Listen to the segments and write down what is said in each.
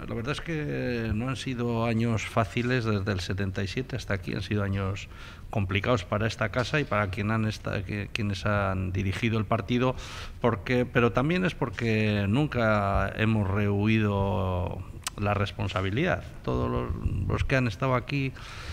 la verdad es que no han sido años fáciles desde el 77 hasta aquí, han sido años complicados para esta casa y para quienes han dirigido el partido, pero también es porque nunca hemos rehuido la responsabilidad. Todos los que han estado aquí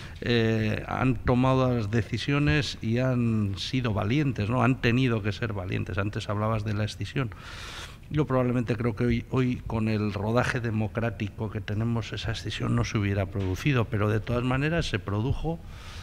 han tomado las decisiones y han sido valientes, ¿no? Han tenido que ser valientes. Antes hablabas de la escisión. Yo probablemente creo que hoy con el rodaje democrático que tenemos, esa escisión no se hubiera producido, pero de todas maneras se produjo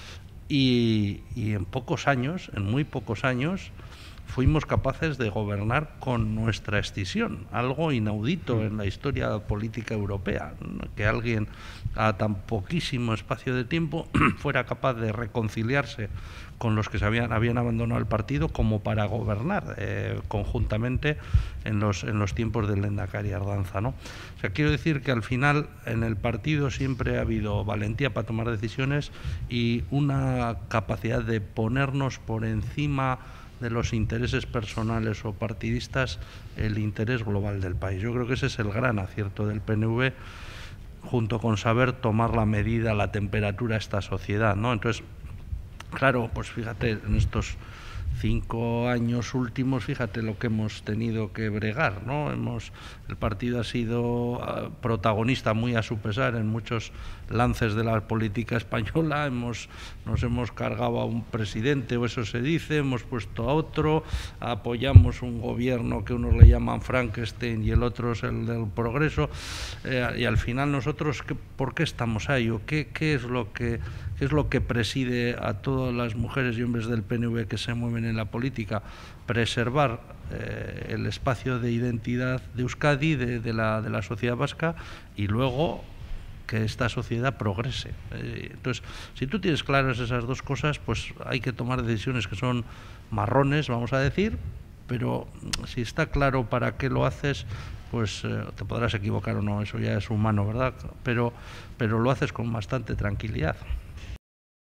y en pocos años, en muy pocos años, fuimos capaces de gobernar con nuestra escisión, algo inaudito en la historia política europea, ¿no? Que alguien a tan poquísimo espacio de tiempo fuera capaz de reconciliarse con los que habían abandonado el partido como para gobernar conjuntamente en los tiempos del Lehendakari Ardanza, ¿no? O sea, quiero decir que al final en el partido siempre ha habido valentía para tomar decisiones y una capacidad de ponernos por encima de los intereses personales o partidistas el interés global del país. Yo creo que ese es el gran acierto del PNV, junto con saber tomar la medida, la temperatura a esta sociedad, ¿no? Entonces, claro, pues fíjate, en estos 5 años últimos, fíjate lo que hemos tenido que bregar, ¿no? El partido ha sido protagonista, muy a su pesar, en muchos lances de la política española. Nos hemos cargado a un presidente, o eso se dice, hemos puesto a otro, apoyamos un gobierno que unos le llaman Frankenstein y el otro es el del progreso, y al final nosotros, ¿por qué estamos ahí? ¿O qué es lo que preside a todas las mujeres y hombres del PNV que se mueven en la política? Preservar el espacio de identidad de Euskadi, de la sociedad vasca, y luego que esta sociedad progrese. Entonces, si tú tienes claras esas dos cosas, pues hay que tomar decisiones que son marrones, vamos a decir, pero si está claro para qué lo haces, pues te podrás equivocar o no, eso ya es humano, ¿verdad? Pero lo haces con bastante tranquilidad.